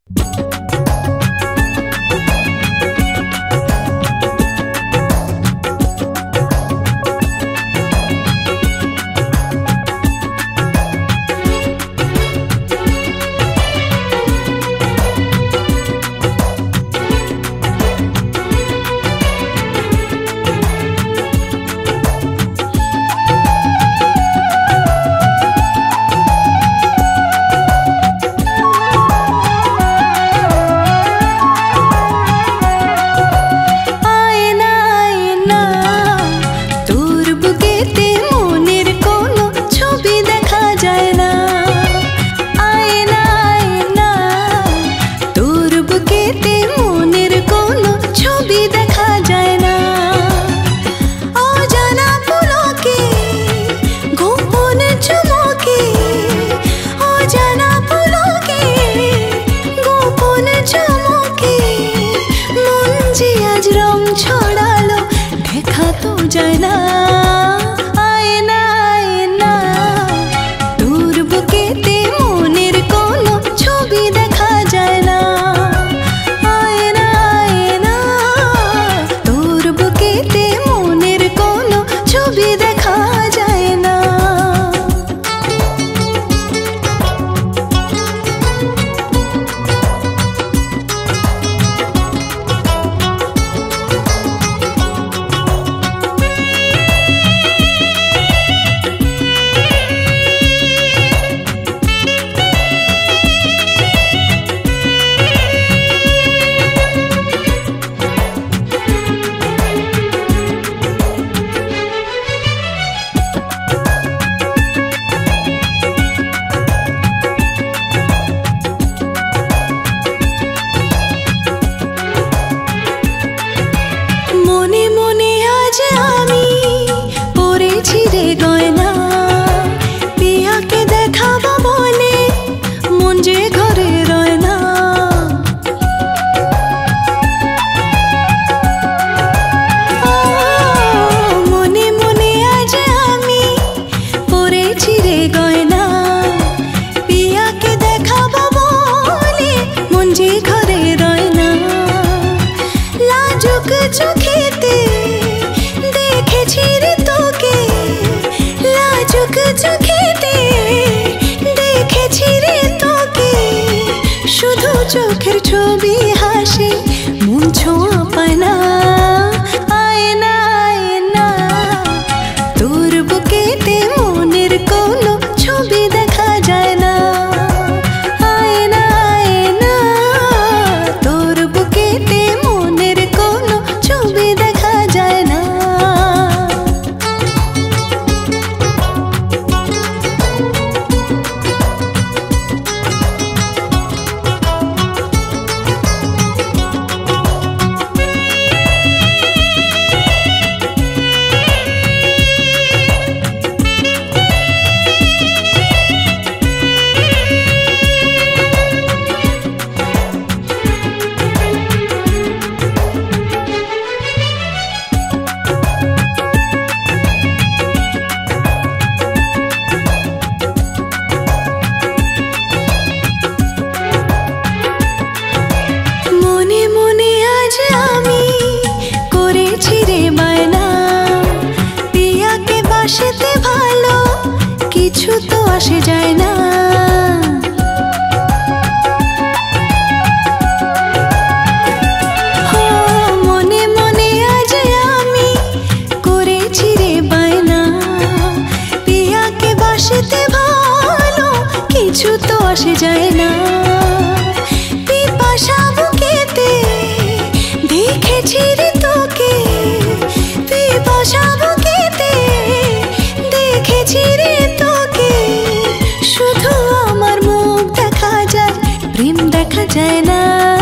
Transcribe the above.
চোখের ছবি হাসি মন ছোঁয়া পায় না। আয়না আয়না তোর বুকেতে মনের কোনো ছবি দেখা যায় না। আয়না আয়না তোর বুকেতে মনের কোনো ছবি দেখা যায় না। কিছু তো আসে যায় না। মনে মনে আজ আমি করেছি রে বায়না, পিয়াকে বাসতে ভালো কিছু তো আসে যায় না। পিপাসা বুকেতে দেখেছি রে তোকে, পিপাসা বুকেতে দেখেছি রে তোকে। শুধু আমার মুখ দেখা যায়, প্রেম দেখা যায় না।